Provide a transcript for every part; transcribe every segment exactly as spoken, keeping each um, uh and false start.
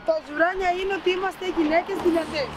Το ζουράνια είναι ότι είμαστε γυναίκες δυνατές.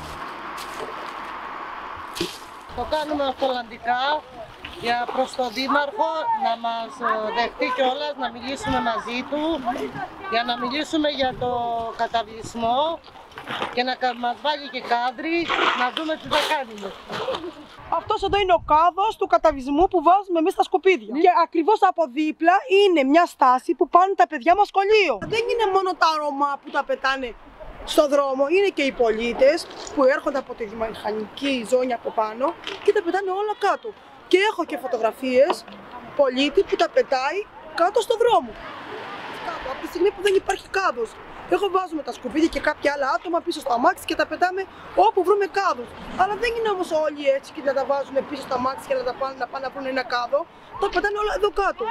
Το κάνουμε αυθολαντικά για προς τον Δήμαρχο να μας δεχτεί κιόλας, να μιλήσουμε μαζί του, για να μιλήσουμε για το καταβλισμό και να μας βάλει και κάδρι, να δούμε τι θα κάνουμε. Αυτός εδώ είναι ο κάδος του καταβλισμού που βάζουμε εμείς στα σκουπίδια. Και ακριβώς από δίπλα είναι μια στάση που πάνε τα παιδιά μας σχολείο. Δεν είναι μόνο τα Ρωμά που τα πετάνε στο δρόμο, είναι και οι πολίτες που έρχονται από τη μηχανική ζώνη από πάνω και τα πετάνε όλα κάτω. Και έχω και φωτογραφίες πολίτη που τα πετάει κάτω στο δρόμο. Κάτω, από τη στιγμή που δεν υπάρχει κάδος. Εγώ βάζουμε τα σκουπίδια και κάποια άλλα άτομα πίσω στο αμάξι και τα πετάμε όπου βρούμε κάδος. Αλλά δεν είναι όμως όλοι έτσι και να τα βάζουν πίσω στο αμάξι και να τα πάνε να, πάνε να βρουν ένα κάδο. Τα πετάνε όλα εδώ κάτω.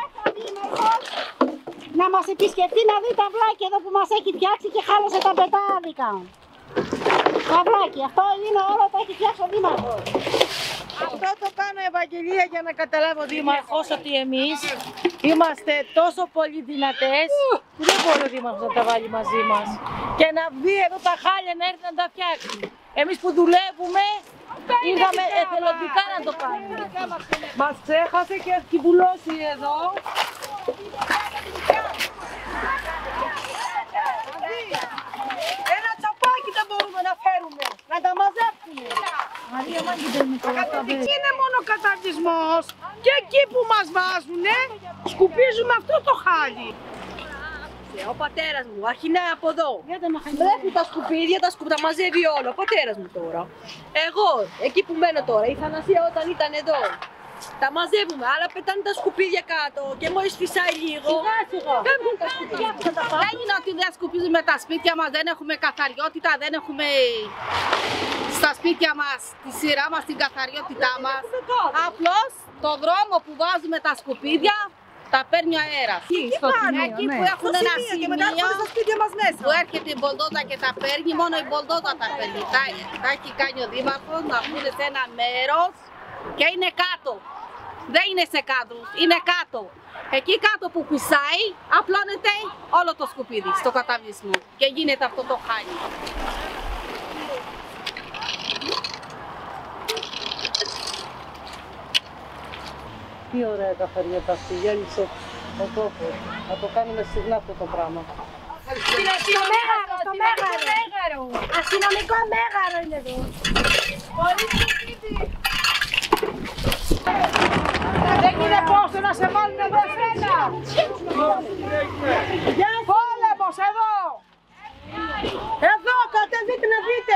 Να μας επισκεφτεί να δει τα βλάκια εδώ που μας έχει φτιάξει και χάλασε τα πετάδικα. Τα βλάκια, αυτό είναι όλο το έχει φτιάξει ο Δήμαρχος. Αυτό το κάνω, Ευαγγελία, για να καταλάβω ο Δήμαρχος ότι εμείς είμαστε τόσο πολύ δυνατές που δεν μπορεί ο Δήμαρχος να τα βάλει μαζί μας και να βγει εδώ τα χάλια να έρθει να τα φτιάξει. Εμείς που δουλεύουμε ήρθαμε εθελοντικά να το κάνουμε. Μας ξέχασε και έχει βουλώσει εδώ. Ένα τσαπάκι δεν μπορούμε να φέρουμε, να τα μαζέψουμε. Δεν είναι μόνο καταβλισμός. Και εκεί που μας βάζουνε, σκουπίζουμε αυτό το χάλι. Ο πατέρας μου αρχινάει από εδώ. Βλέπει τα σκουπίδια, τα, σκου... τα μαζεύει όλα. Ο πατέρας μου τώρα. Εγώ, εκεί που μένω τώρα, η Θανασία όταν ήταν εδώ. Τα μαζεύουμε, αλλά πετάνε τα σκουπίδια κάτω και μόλις φυσάει λίγο. Φεύγουν τα σκουπίδια. Δεν είναι ότι δεν σκουπίζουμε τα σπίτια μας, δεν έχουμε καθαριότητα, δεν έχουμε στα σπίτια μας τη σειρά μας, την καθαριότητά μας. Απλώς το δρόμο που βάζουμε τα σκουπίδια τα παίρνει ο αέρας. Εκεί που έχουν ένα σημείο που έρχεται η μπολντόζα και τα παίρνει, μόνο η μπολντόζα τα παίρνει. Τα έχει κάνει ο Δήμαρχος να βγουν σε ένα μέρος και είναι κάτω. Δεν είναι σε κάδρους, είναι κάτω. Εκεί κάτω που πισάει, απλώνεται όλο το σκουπίδι στο καταβλισμό και γίνεται αυτό το χάλι. Τι ωραία καθαριότητα αυτή, γέλησε ο τόπος. Να το κάνουμε συχνά αυτό το πράγμα. Στο μέγαρο, στο μέγαρο. Αστυνομικό μέγαρο είναι εδώ. Πολύ σπίτι. Δεν είναι πόσο να σε βάλουν εδώ εσένα. Πόλεμος εδώ. Εδώ κατεβείτε να δείτε.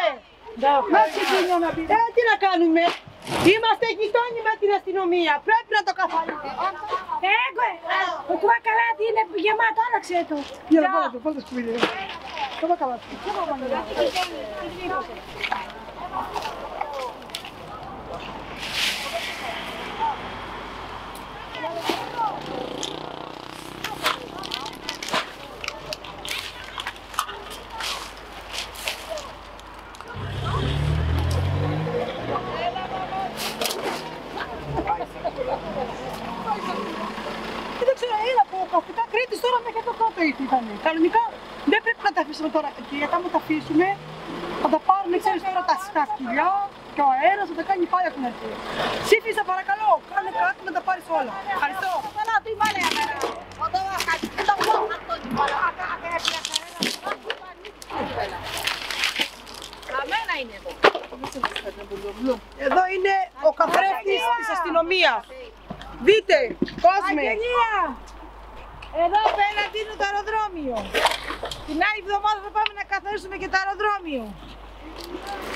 Ε, τι να κάνουμε. Είμαστε γειτόνοι με την αστυνομία. Πρέπει να το καθαρίσουμε. Εγώ, το κουβακαλάτι είναι γεμάτο, άλλαξε το. Για να πάω, βάλτε σκουπίδια. Το κουβακαλάτι. Δεν ξέρω, είναι από καυτικά Κρήτης τώρα μέχρι το κάτω ήταν. Κανονικά δεν πρέπει να τα αφήσουμε τώρα εκεί, γιατί άμα τα αφήσουμε θα τα πάρουν, ξέρεις τώρα τα σκυλιά και ο αέρας θα τα κάνει πάλι από την αρχή. Ψήφισα παρακαλώ, κάνε κάτι να τα πάρεις όλα. Ευχαριστώ. Εδώ είναι ο καθρέφτης της αστυνομίας. Δείτε, κόσμε! Αγγελία! Εδώ απέναντι είναι το αεροδρόμιο. Την άλλη εβδομάδα θα πάμε να καθαρίσουμε και το αεροδρόμιο.